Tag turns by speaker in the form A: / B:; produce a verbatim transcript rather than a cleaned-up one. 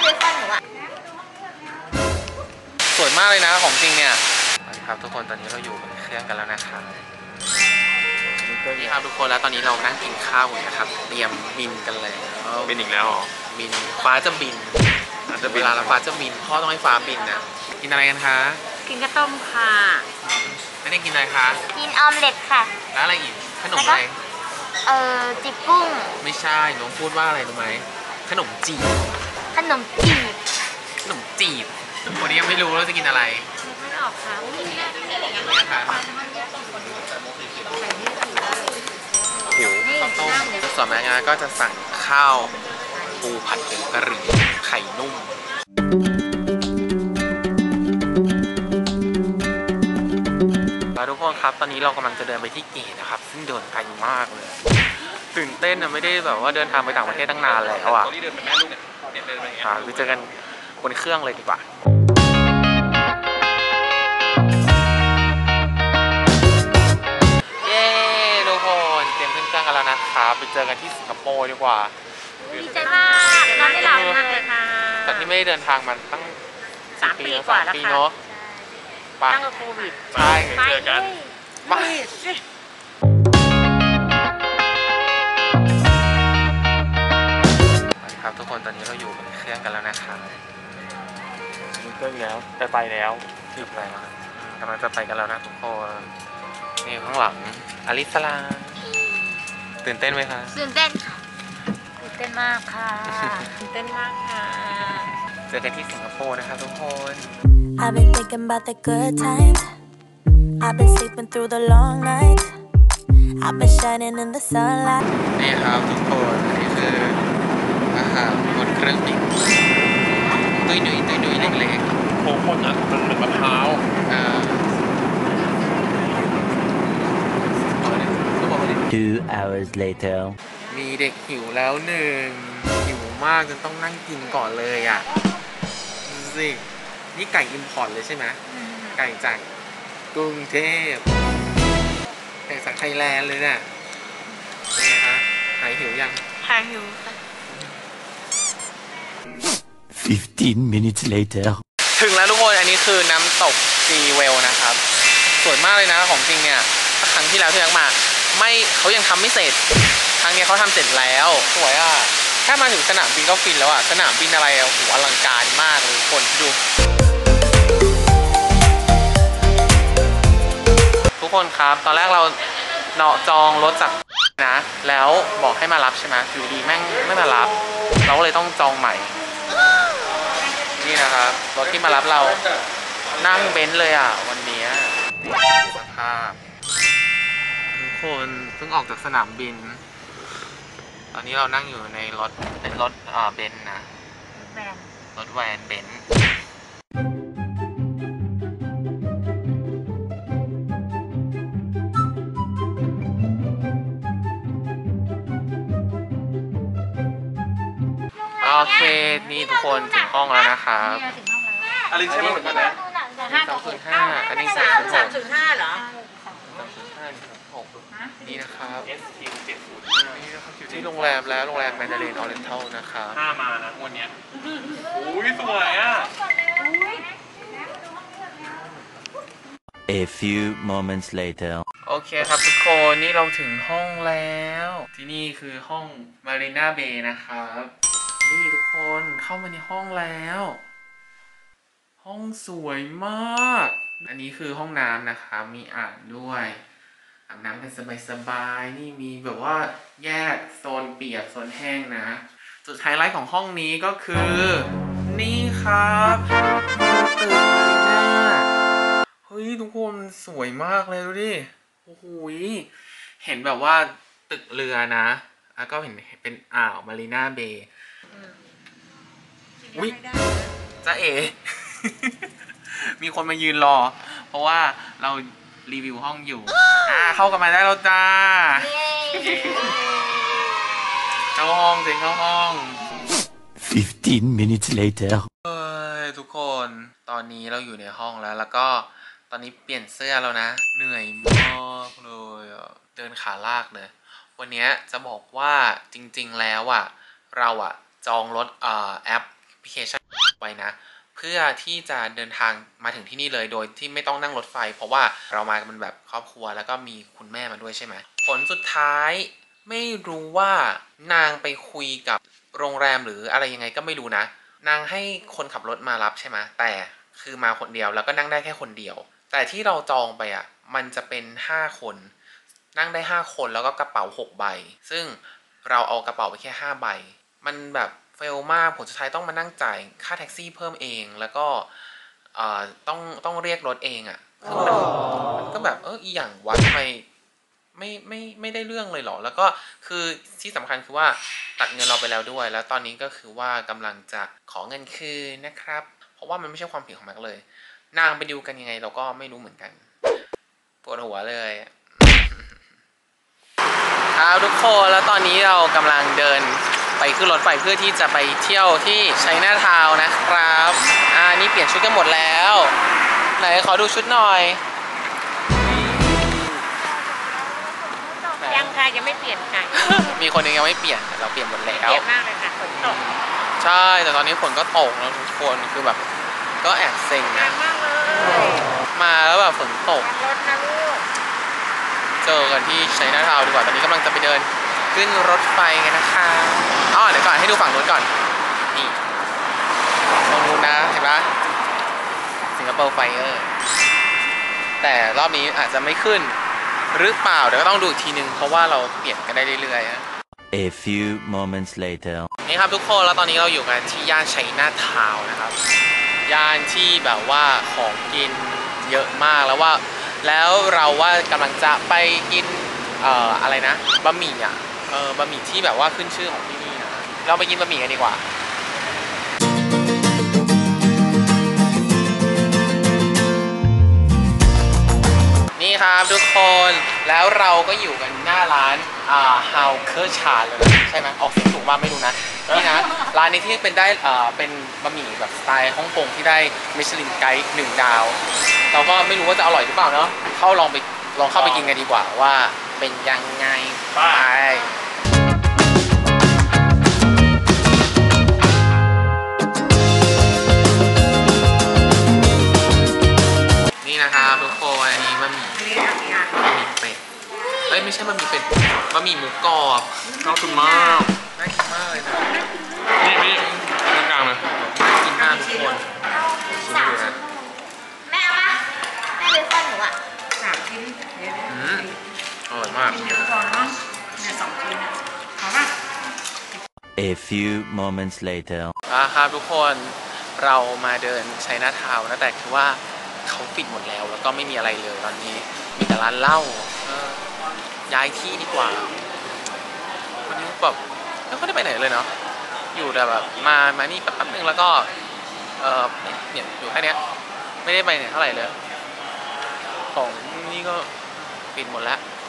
A: เบคอนหนูอ่ะ
B: สวยมากเลยนะของจริงเนี่ยครับทุกคนตอนนี้เราอยู่บนเครื่องกันแล้วนะครับนี่ครับทุกคนแล้วตอนนี้เรานั่งกินข้าวอยู่นะครับเตรียมบินกันเลย
C: บินอีกแล้วเหรอ
B: บินฟ้าจะบินเวลาเราฟ้าจะบินพ่อต้องให้ฟ้าบินนะกินอะไรกันคะ
A: กินข้าวต้มค่ะ
B: ไม่ได้กินอะไรคะ
A: กินออมเล็ตค่ะ
B: แล้วอะไรอีกขนมอะไร
A: เอ่อจีบกุ้ง
B: ไม่ใช่น้องพูดว่าอะไรรู้ไหมขนมจีบ
A: ขนมจีบ
B: ขนมจีบวันนี้ยังไม่รู้ว่าจะกินอะไร
A: ไม่ออกค่ะ
B: หิวข้าวต้มส่วนแม่งานก็จะสั่งข้าวปูผัดผงกะหรี่ไข่นุ่มแล้วทุกคนครับตอนนี้เรากำลังจะเดินไปที่เกตนะครับซึ่งเดินไกลมากเลยตื่นเต้นนะไม่ได้แบบว่าเดินทางไปต่างประเทศตั้งนานแล้วอ่ะไปเจอกันบนเครื่องเลยดีกว่าเย้ทุกคนเตรียมขึ้นเครื่องกันแล้วนะครับไปเจอกันที่สิงคโปร์ดีกว่า
A: ดีใจมากนอนไม่หลับมากเลยค่ะ
B: แต่ที่ไม่ได้เดินทางมันตั้ง
A: สามปีกว่าแล้วค่ะ
B: เนาะ
A: ตั้งแต่โควิด
B: ใช่เจอกันไปครับทุกคนตอนนี้เราอยู่บนเครื่องกันแล้วนะครับมีเครื่องแล้วไปไปแล้วถึงแล้วกำลังจะไปกันแล้วนะทุกคนนี่ข้างหลังอลิสลาตื่นเต้นไหมคะ
A: ตื่นเต้นค่ะตื่นเต้นมากค่ะตื่นเต้นมากค่ะ
B: เจอกันที่สิงคโปร์นะครับทุกคน
D: I've been thinking about the good times I've been sleeping through the long nights I've been shining in the sunlight
B: นี่ครับทุกคนอันนี้คืออาหารบนเครื่องบินตุ้ยหนุ่ยตุ้ยหนุ่ยเล็กๆโค้งคนอ่ะมันเป็นมะพร้าวอ่า
E: Two hours later
B: มีเด็กหิวแล้วหนึ่งหิวมากจนต้องนั่งกินก่อนเลยอ่ะสินี่ไก่อิมพอร์ตเลยใช่ไหมไก่จากกรุงเทพไก่จากไทยแลนด์เลยเนี่ยเป็นไงคะหายหิวยัง
A: หายหิวค่ะ
E: fifteen minutes later
B: ถึงแล้วทุกคนอันนี้คือน้ำตกซีเวลนะครับสวยมากเลยนะของจริงเนี่ยครั้งที่แล้วที่ยังมาไม่เขายังทำไม่เสร็จครั้งนี้เขาทำเสร็จแล้วสวยอ่ะแค่มาถึงสนามบินก็ฟินแล้วอ่ะสนามบินอะไรอ่ะโหอลังการมากเลยคนดูทุกคนครับตอนแรกเราเนาะจองรถจากนะแล้วบอกให้มารับใช่ไหมอยู่ดีแม่งไม่มารับเราก็เลยต้องจองใหม่นี่นะครับรถที่มารับเรานั่งเบนซ์เลยอ่ะวันนี้สภาพทุกคนเพิ่งออกจากสนามบินตอนนี้เรานั่งอยู่ในรถเป็นรถอ่าเบนซ์นะรถแวนเบนซ์โอเคนี่ทุกคนถึงห้องแล้วนะครับ
C: อลินใช่ไหมเหมือนกันนะ
B: สองศูนย์ห้าอันนี้สามสามศูนย์ห้าเหรอสามศูนย์ห้าหกนี่นะครับเอสทีเจ็ดศูนย์ห้านี่นะครับอยู่ที่โรงแรมแล้วโรงแรมแมนดารินออเรนทัลนะครับ
C: ห้ามานะวันนี้โอ้ยสวยอ่ะ
E: A few moments later
B: โอเคครับทุกคนนี่เราถึงห้องแล้วที่นี่คือห้องมารีนาเบย์นะครับนี่ทุกคนเข้ามาในห้องแล้วห้องสวยมากอันนี้คือห้องน้ำนะคะมีอ่างด้วยอาบน้ำกันสบายๆนี่มีแบบว่าแยกโซนเปียกโซนแห้งนะจุดไฮไลท์ของห้องนี้ก็คือนี่ครับตึกเลยนะเฮ้ยทุกคนสวยมากเลยดูดิโอ้โหเห็นแบบว่าตึกเรือนะแล้วก็เห็นเป็นอ่าวมารีนาเบย์อุ๊ยจ้าเอ มีคนมายืนรอเพราะว่าเรารีวิวห้องอยู่อ่าเข้ากันมาได้แล้วจ้าเข้าห้องเสิเข้าห้อง
E: fifteen minutes later
B: เฮ้ยทุกคนตอนนี้เราอยู่ในห้องแล้วแล้วก็ตอนนี้เปลี่ยนเสื้อแล้วนะเหนื่อยมากเลยเดินขาลากเลยวันนี้จะบอกว่าจริงๆแล้วอ่ะเราอ่ะจองรถเอ่อแอปพลิเคชันไว้นะเพื่อที่จะเดินทางมาถึงที่นี่เลยโดยที่ไม่ต้องนั่งรถไฟเพราะว่าเรามากันแบบครอบครัวแล้วก็มีคุณแม่มาด้วยใช่ไหมผลสุดท้ายไม่รู้ว่านางไปคุยกับโรงแรมหรืออะไรยังไงก็ไม่รู้นะนางให้คนขับรถมารับใช่ไหมแต่คือมาคนเดียวแล้วก็นั่งได้แค่คนเดียวแต่ที่เราจองไปอ่ะมันจะเป็นห้าคนนั่งได้ห้าคนแล้วก็กระเป๋าหกใบซึ่งเราเอากระเป๋าไปแค่ห้าใบมันแบบเฟลมากผลสุดท้ายต้องมานั่งจ่ายค่าแท็กซี่เพิ่มเองแล้วก็เอ่อต้องต้องเรียกรถเองอ่ะคือมันมันก็แบบเอออีหยังวะทำไมไม่ไม่ไม่ได้เรื่องเลยเหรอแล้วก็คือที่สำคัญคือว่าตัดเงินเราไปแล้วด้วยแล้วตอนนี้ก็คือว่ากำลังจะขอเงินคืนนะครับเพราะว่ามันไม่ใช่ความผิดของแม็กเลยนางไปดิวกันยังไงเราก็ไม่รู้เหมือนกันปวดหัวเลยครับทุกคนแล้วตอนนี้เรากำลังเดินไปขึ้นรถไฟเพื่อที่จะไปเที่ยวที่ชัยนาทาวน์นะครับอ่านี่เปลี่ยนชุดกันหมดแล้วไหนขอดูชุดหน่อย
A: ยังค่ะยังไม่เปลี่ยนค่ะ
B: มีคนนึงยังไม่เปลี่ยนแต่เราเปลี่ยนหมดแล้ว
A: เปลี่ยนมากเลยค่ะฝนตก
B: ใช่แต่ตอนนี้ฝนก็ตกแล้วทุกคนคือแบบก็แอบเซ็ง
A: แร
B: นะ
A: งมากเลย
B: มาแล้วแบบฝนตก
A: รถนะลูก
B: เจอกันที่ชัยนาทาวน์ดีกว่าตอนนี้กำลังจะไปเดินขึ้นรถไฟกันนะคะอ๋อเดี๋ยวก่อนให้ดูฝั่งนู้นก่อนนี่ตรงนู้นนะเห็นปะสิงคโปร์ไฟเออร์แต่รอบนี้อาจจะไม่ขึ้นหรือเปล่าเดี๋ยวก็ต้องดูอีกทีนึงเพราะว่าเราเปลี่ยนกันได้เรื่อยๆ
E: A few moments later.
B: นี่ครับทุกคนแล้วตอนนี้เราอยู่กันที่ย่านชัยนาทาวน์นะครับย่านที่แบบว่าของกินเยอะมากแล้วว่าแล้วเราว่ากำลังจะไปกินเอ่ออะไรนะบะหมี่อ่ะเออบะหมี่ที่แบบว่าขึ้นชื่อของที่นี่นะเราไปกินบะหมี่กันดีกว่านี่ครับทุกคนแล้วเราก็อยู่กันหน้าร้านอ่าฮาวเคอร์ชาเลยใช่ไหมออกเสียงถูกมากไม่รู้นะนี่นะร้านนี้ที่เป็นได้อ่าเป็นบะหมี่แบบสไตล์ฮ่องกงที่ได้มิชลินไกด์หนึ่งดาวเราก็ไม่รู้ว่าจะอร่อยหรือเปล่าเนาะเข้าลองไปลองเข้าไปกินกันดีกว่าว่าเป็นยังไงไปนี่นะครับทุกคนอันนี้บะหมี่บะหมี่เป็ดเอ้ยไม่ใช่บะหมี่เป็ดบะหมี่หมูกรอบ
C: น่ากินมาก
B: น่ากินมากเลยนะ
C: นี่นี่ตรงกลางเลย
B: น่ากินมากทุกคนชิมดูนะ
A: แม่เอาปะแม่เลยก้อนหนูอ่ะสามชิ้น
B: อืมอร่อยมาก
A: เดี๋ยวก่อนเนาะเนี่ยสองชิ้นอ่ะขอป่ะ
E: A few moments later.
B: อ่าครับทุกคนเรามาเดินชัยนาทาวน์นะแต่คือว่าเขาปิดหมดแล้วแล้วก็ไม่มีอะไรเลยตอนนี้มีแต่ร้านเหล้าเออย้ายที่ดีกว่าวันนี้แบบไม่ค่อยได้ไปไหนเลยเนาะอยู่แต่แบบมามานี่แป๊บนึงแล้วก็เออเนี่ยอยู่แค่นี้ไม่ได้ไปไหนเท่าไหร่เลยของนี่ก็ปิดหมดแล้ว